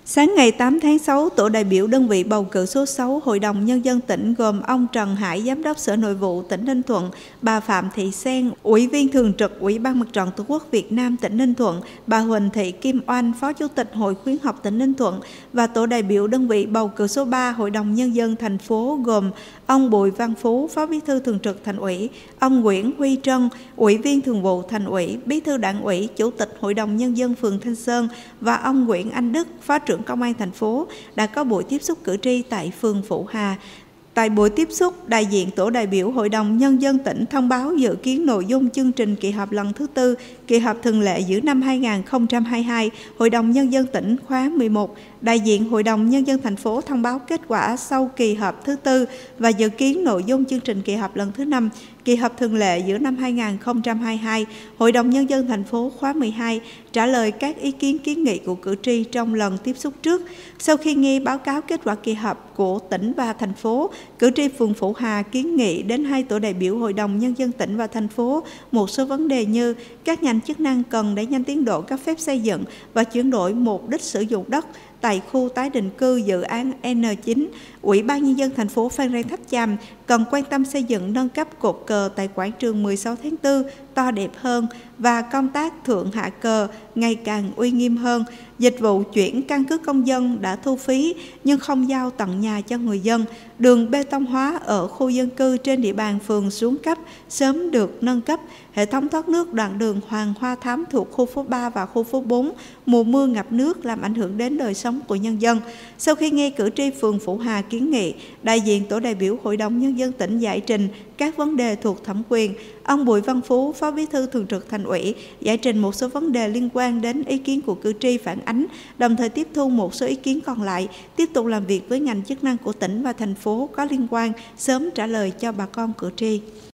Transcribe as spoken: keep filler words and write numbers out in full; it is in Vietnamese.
Sáng ngày tám tháng sáu, tổ đại biểu đơn vị bầu cử số sáu Hội đồng Nhân dân tỉnh gồm ông Trần Hải, Giám đốc Sở Nội vụ tỉnh Ninh Thuận, bà Phạm Thị Sen, Ủy viên Thường trực Ủy ban Mặt trận Tổ quốc Việt Nam tỉnh Ninh Thuận, bà Huỳnh Thị Kim Oanh, Phó Chủ tịch Hội khuyến học tỉnh Ninh Thuận và tổ đại biểu đơn vị bầu cử số ba Hội đồng Nhân dân thành phố gồm ông Bùi Văn Phú, Phó Bí thư Thường trực Thành ủy, ông Nguyễn Huy Trân, Ủy viên Thường vụ Thành ủy, Bí thư Đảng ủy, Chủ tịch Hội đồng Nhân dân phường Thanh Sơn và ông Nguyễn Anh Đức, Phó trưởng Công an thành phố đã có buổi tiếp xúc cử tri tại phường Phụ Hà. Tại buổi tiếp xúc, đại diện tổ đại biểu Hội đồng Nhân dân tỉnh thông báo dự kiến nội dung chương trình kỳ họp lần thứ tư, kỳ họp thường lệ giữa năm hai nghìn không trăm hai mươi hai, Hội đồng Nhân dân tỉnh khóa mười một. Đại diện Hội đồng Nhân dân thành phố thông báo kết quả sau kỳ họp thứ tư và dự kiến nội dung chương trình kỳ họp lần thứ năm, kỳ họp thường lệ giữa năm hai nghìn không trăm hai mươi hai, Hội đồng Nhân dân thành phố khóa mười hai, trả lời các ý kiến kiến nghị của cử tri trong lần tiếp xúc trước. Sau khi nghe báo cáo kết quả kỳ họp của tỉnh và thành phố, cử tri phường Phụ Hà kiến nghị đến hai tổ đại biểu Hội đồng Nhân dân tỉnh và thành phố một số vấn đề như các ngành chức năng cần đẩy nhanh tiến độ cấp phép xây dựng và chuyển đổi mục đích sử dụng đất tại khu tái định cư dự án N chín, Ủy ban Nhân dân thành phố Phan Rang Tháp Chàm cần quan tâm xây dựng nâng cấp cột cờ tại quảng trường mười sáu tháng tư to đẹp hơn và công tác thượng hạ cờ ngày càng uy nghiêm hơn. Dịch vụ chuyển căn cước công dân đã thu phí nhưng không giao tận nhà cho người dân. Đường bê tông hóa ở khu dân cư trên địa bàn phường xuống cấp sớm được nâng cấp. Hệ thống thoát nước đoạn đường Hoàng Hoa Thám thuộc khu phố ba và khu phố bốn mùa mưa ngập nước làm ảnh hưởng đến đời sống của nhân dân. Sau khi nghe cử tri phường Phụ Hà kiến nghị, đại diện tổ đại biểu Hội đồng Nhân dân tỉnh giải trình các vấn đề thuộc thẩm quyền. Ông Bùi Văn Phú, Phó Bí thư Thường trực Thành ủy, giải trình một số vấn đề liên quan đến ý kiến của cử tri phản ánh, đồng thời tiếp thu một số ý kiến còn lại, tiếp tục làm việc với ngành chức năng của tỉnh và thành phố có liên quan, sớm trả lời cho bà con cử tri.